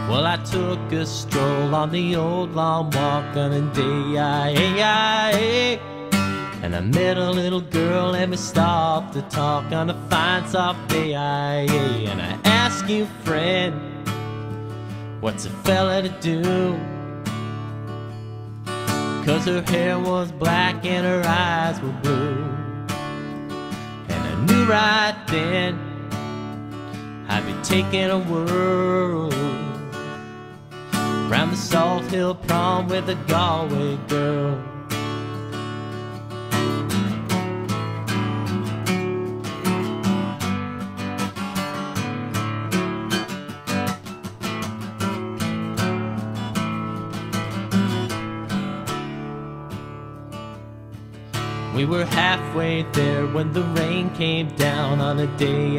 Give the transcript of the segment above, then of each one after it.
Well, I took a stroll on the old long walk on a day and I met a little girl and we stopped to talk on a fine soft day and I asked you, friend, what's a fella to do? 'Cause her hair was black and her eyes were blue, and I knew right then I'd be taking a whirl round the Salthill Prom with a Galway girl. We were halfway there when the rain came down on a day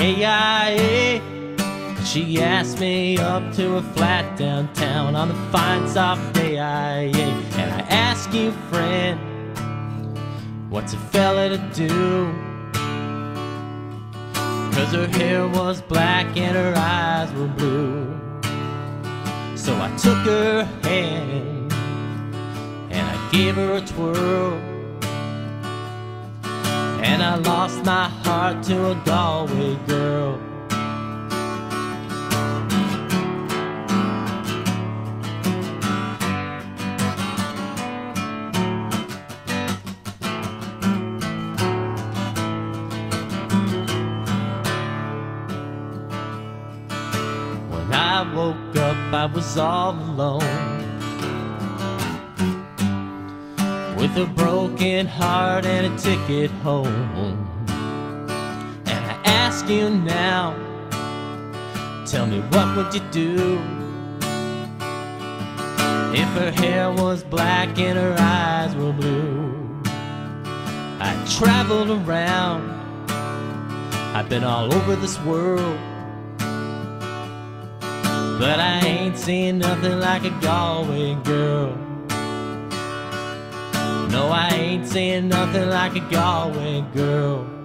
she asked me up to a flat downtown on a fine soft day and I asked you, friend, what's a fella to do? 'Cause her hair was black and her eyes were blue. So I took her hand and I gave her a twirl, and I lost my heart to a Galway girl. When I woke up, I was all alone, with a broken heart and a ticket home. And I ask you now, tell me, what would you do if her hair was black and her eyes were blue? I traveled around, I've been all over this world, but I ain't seen nothing like a Galway girl. No, I ain't saying nothing like a Galway girl.